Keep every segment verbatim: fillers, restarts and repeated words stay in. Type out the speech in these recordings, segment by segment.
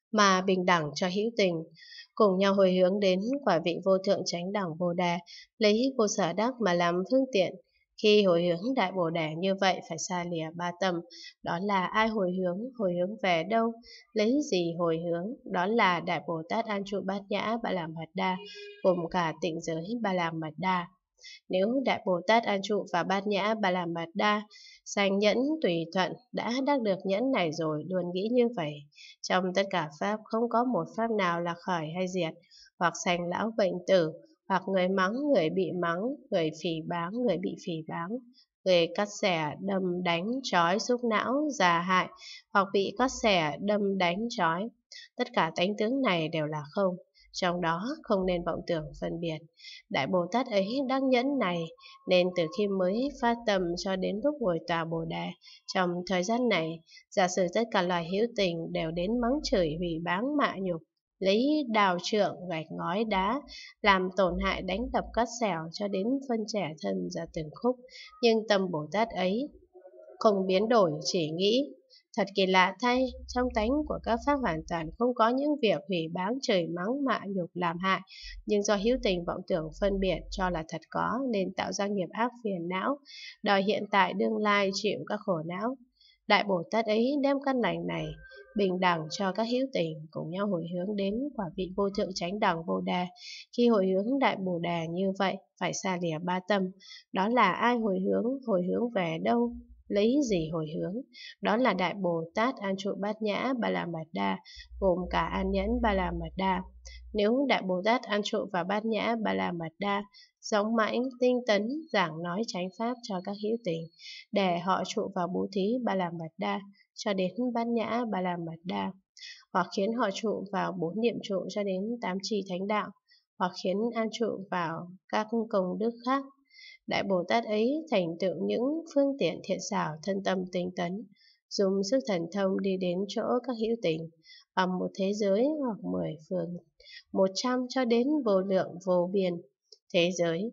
mà bình đẳng cho hữu tình, cùng nhau hồi hướng đến quả vị vô thượng chánh đẳng Bồ Đề, lấy vô sở đắc mà làm phương tiện. Khi hồi hướng đại Bồ Đề như vậy phải xa lìa ba tâm, đó là ai hồi hướng, hồi hướng về đâu, lấy gì hồi hướng, đó là đại Bồ Tát An Trụ Bát Nhã Ba La Mật Đa, gồm cả tịnh giới Ba La Mật Đa. Nếu đại Bồ Tát An Trụ và Bát Nhã Ba La Mật Đa sanh nhẫn tùy thuận đã đắc được nhẫn này rồi, luôn nghĩ như vậy: trong tất cả pháp không có một pháp nào là khởi hay diệt, hoặc sanh lão bệnh tử, hoặc người mắng người bị mắng, người phỉ báng người bị phỉ báng, người cắt xẻ đâm đánh trói xúc não già hại, hoặc bị cắt xẻ đâm đánh trói. Tất cả tánh tướng này đều là không, trong đó không nên vọng tưởng phân biệt. Đại Bồ Tát ấy đắc nhẫn này, nên từ khi mới phát tâm cho đến lúc ngồi tòa Bồ Đề, trong thời gian này, giả sử tất cả loài hữu tình đều đến mắng chửi hủy báng mạ nhục, lấy đào trượng gạch ngói đá làm tổn hại đánh đập cắt xẻo cho đến phân trẻ thân ra từng khúc, nhưng tâm Bồ Tát ấy không biến đổi, chỉ nghĩ: thật kỳ lạ thay, trong tánh của các pháp hoàn toàn không có những việc hủy báng chửi mắng mạ nhục làm hại, nhưng do hữu tình vọng tưởng phân biệt cho là thật có, nên tạo ra nghiệp ác phiền não, đòi hiện tại đương lai chịu các khổ não. Đại Bồ Tát ấy đem căn lành này bình đẳng cho các hữu tình, cùng nhau hồi hướng đến quả vị vô thượng chánh đẳng Bồ Đề. Khi hồi hướng đại Bồ Đề như vậy phải xa lìa ba tâm, đó là ai hồi hướng, hồi hướng về đâu, lấy gì hồi hướng, đó là đại Bồ Tát An Trụ Bát Nhã Ba La Mật Đa, gồm cả An Nhẫn Ba La Mật Đa. Nếu đại Bồ Tát An Trụ và Bát Nhã Ba La Mật Đa giống mãnh tinh tấn giảng nói chánh pháp cho các hữu tình, để họ trụ vào bố thí Ba La Mật Đa cho đến Bát Nhã Ba La Mật Đa, hoặc khiến họ trụ vào bốn niệm trụ cho đến tám trì thánh đạo, hoặc khiến an trụ vào các công đức khác, đại Bồ Tát ấy thành tựu những phương tiện thiện xảo thân tâm tinh tấn, dùng sức thần thông đi đến chỗ các hữu tình, ở một thế giới hoặc mười phương, một trăm cho đến vô lượng vô biên thế giới,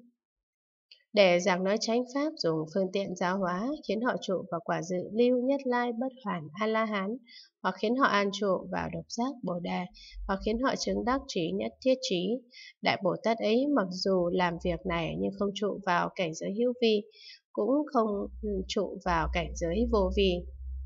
để giảng nói chánh pháp, dùng phương tiện giáo hóa, khiến họ trụ vào quả dự lưu nhất lai bất hoàn a la hán, hoặc khiến họ an trụ vào độc giác Bồ Đề, hoặc khiến họ chứng đắc trí nhất thiết trí. Đại Bồ Tát ấy mặc dù làm việc này nhưng không trụ vào cảnh giới hữu vi, cũng không trụ vào cảnh giới vô vi,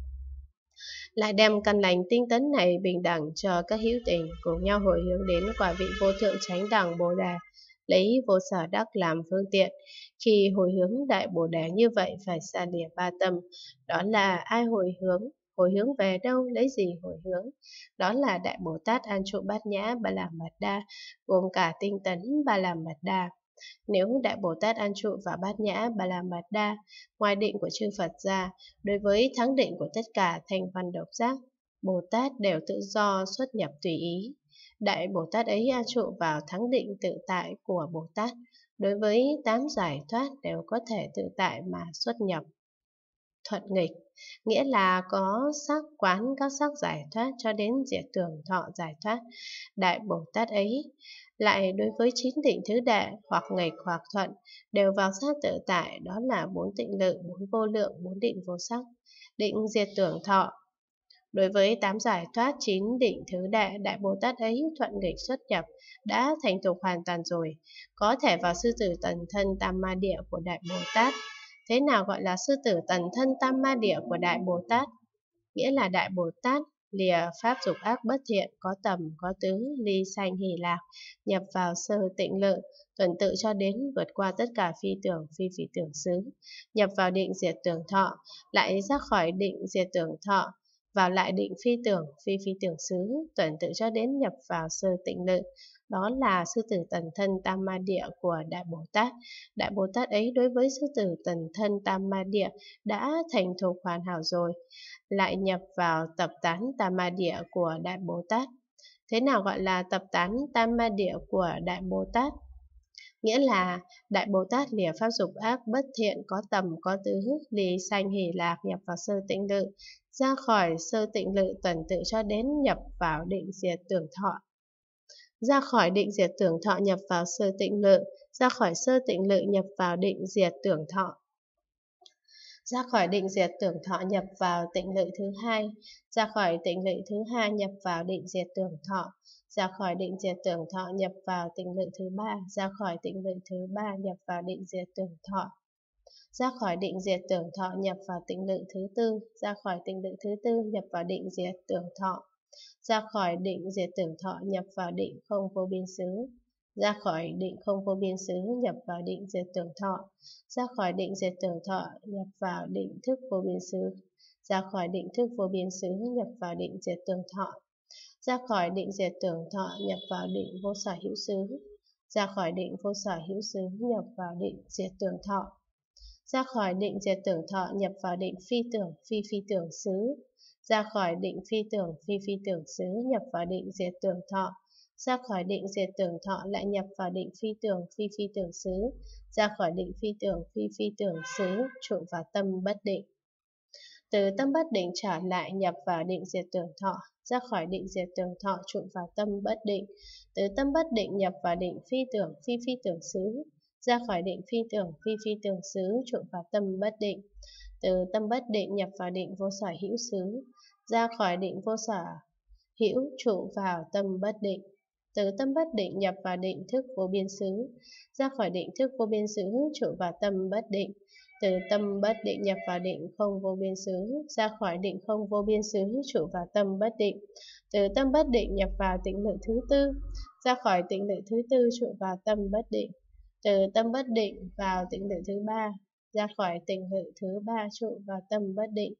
lại đem căn lành tinh tấn này bình đẳng cho các hữu tình, cùng nhau hồi hướng đến quả vị vô thượng chánh đẳng Bồ Đề, lấy vô sở đắc làm phương tiện. Khi hồi hướng đại Bồ Đề như vậy phải xa lìa ba tâm, đó là ai hồi hướng, hồi hướng về đâu, lấy gì hồi hướng, đó là đại Bồ Tát An Trụ Bát Nhã Ba La Mật Đa, gồm cả tinh tấn Ba La Mật Đa. Nếu đại Bồ Tát An Trụ và Bát Nhã Ba La Mật Đa ngoài định của chư Phật ra, đối với thắng định của tất cả thành văn độc giác, Bồ Tát đều tự do xuất nhập tùy ý. Đại Bồ Tát ấy an trụ vào thắng định tự tại của Bồ Tát, đối với tám giải thoát đều có thể tự tại mà xuất nhập. Thuận nghịch, nghĩa là có sắc quán các sắc giải thoát cho đến diệt tưởng thọ giải thoát. Đại Bồ Tát ấy lại đối với chín định thứ đệ, hoặc nghịch hoặc thuận, đều vào sát tự tại, đó là bốn tịnh lự, bốn vô lượng, bốn định vô sắc, định diệt tưởng thọ. Đối với tám giải thoát chín định thứ đệ, đại Bồ Tát ấy thuận nghịch xuất nhập đã thành thục hoàn toàn rồi, có thể vào sư tử tần thân tam ma địa của đại Bồ Tát. Thế nào gọi là sư tử tần thân tam ma địa của đại Bồ Tát? Nghĩa là đại Bồ Tát lìa pháp dục ác bất thiện, có tầm, có tứ, ly sanh hỷ lạc, nhập vào sơ tịnh lự, tuần tự cho đến vượt qua tất cả phi tưởng, phi phi tưởng xứ, nhập vào định diệt tưởng thọ, lại ra khỏi định diệt tưởng thọ, vào lại định phi tưởng, phi phi tưởng xứ, tuần tự cho đến nhập vào sơ tịnh lự. Đó là sư tử tần thân tam ma địa của đại Bồ Tát. Đại Bồ Tát ấy đối với sư tử tần thân tam ma địa đã thành thục hoàn hảo rồi, lại nhập vào tập tán tam ma địa của đại Bồ Tát. Thế nào gọi là tập tán tam ma địa của đại Bồ Tát? Nghĩa là đại Bồ Tát lìa pháp dục ác bất thiện, có tầm, có tứ, ly sanh hỷ lạc, nhập vào sơ tịnh lự, ra khỏi sơ tịnh lự tuần tự cho đến nhập vào định diệt tưởng thọ, ra khỏi định diệt tưởng thọ nhập vào sơ tịnh lự, ra khỏi sơ tịnh lự nhập vào định diệt tưởng thọ, Ra khỏi định diệt tưởng thọ nhập vào tịnh lự thứ hai, ra khỏi tịnh lự thứ hai nhập vào định diệt tưởng thọ, ra khỏi định diệt tưởng thọ nhập vào tịnh lự thứ ba, ra khỏi tịnh lự thứ ba nhập vào định diệt tưởng thọ, ra khỏi định diệt tưởng thọ nhập vào tịnh lự thứ tư, ra khỏi tịnh lự thứ tư nhập vào định diệt tưởng thọ, ra khỏi định diệt tưởng thọ nhập vào định không vô biên xứ, ra khỏi định không vô biên xứ nhập vào định diệt tưởng thọ, ra khỏi định diệt tưởng thọ nhập vào định thức vô biên xứ, ra khỏi định thức vô biên xứ nhập vào định diệt tưởng thọ, ra khỏi định diệt tưởng thọ nhập vào định vô sở hữu xứ, ra khỏi định vô sở hữu xứ nhập vào định diệt tưởng thọ, ra khỏi định diệt tưởng thọ nhập vào định phi tưởng phi phi tưởng xứ, ra khỏi định phi tưởng phi phi tưởng xứ nhập vào định diệt tưởng thọ, ra khỏi định diệt tưởng thọ lại nhập vào định phi tưởng phi phi tưởng xứ, ra khỏi định phi tưởng phi phi tưởng xứ trụ vào tâm bất định. Từ tâm bất định trở lại nhập vào định diệt tưởng thọ, ra khỏi định diệt tưởng thọ trụ vào tâm bất định. Từ tâm bất định nhập vào định phi tưởng phi phi tưởng xứ, ra khỏi định phi tưởng phi phi tưởng xứ trụ vào tâm bất định. Từ tâm bất định nhập vào định vô sở hữu xứ, ra khỏi định vô sở hữu trụ vào tâm bất định. Từ tâm bất định nhập vào định thức vô biên xứ, ra khỏi định thức vô biên xứ trụ vào tâm bất định. Từ tâm bất định nhập vào định không vô biên xứ, ra khỏi định không vô biên xứ trụ vào tâm bất định. Từ tâm bất định nhập vào tịnh lự thứ tư, ra khỏi tịnh lự thứ tư trụ vào tâm bất định. Từ tâm bất định vào tịnh lự thứ ba, ra khỏi tịnh lự thứ ba trụ vào tâm bất định.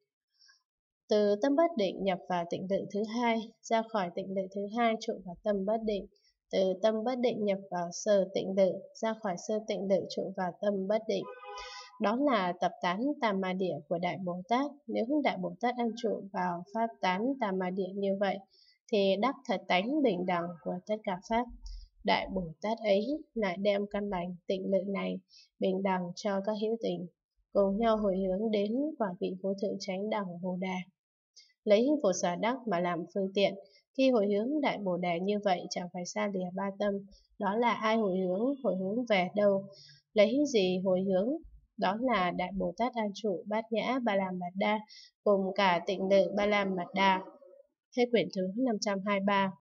Từ tâm bất định nhập vào tịnh lự thứ hai, ra khỏi tịnh lự thứ hai trụ vào tâm bất định. Từ tâm bất định nhập vào sơ tịnh lự, ra khỏi sơ tịnh lự trụ vào tâm bất định. Đó là tập tán Tam Ma Địa của Đại Bồ Tát. Nếu Đại Bồ Tát an trụ vào pháp tán Tam Ma Địa như vậy, thì đắc thật tánh bình đẳng của tất cả pháp. Đại Bồ Tát ấy lại đem căn lành tịnh lự này bình đẳng cho các hữu tình, cùng nhau hồi hướng đến quả vị vô thượng chánh đẳng Bồ Đà. Lấy vô sở đắc mà làm phương tiện, khi hồi hướng Đại Bồ Đà như vậy chẳng phải xa lìa ba tâm. Đó là ai hồi hướng, hồi hướng về đâu? Lấy gì hồi hướng? Đó là Đại Bồ Tát an trụ Bát Nhã Ba La Mật Đa cùng cả tịnh lự Ba La Mật Đa. Hết quyển thứ năm trăm hai mươi ba.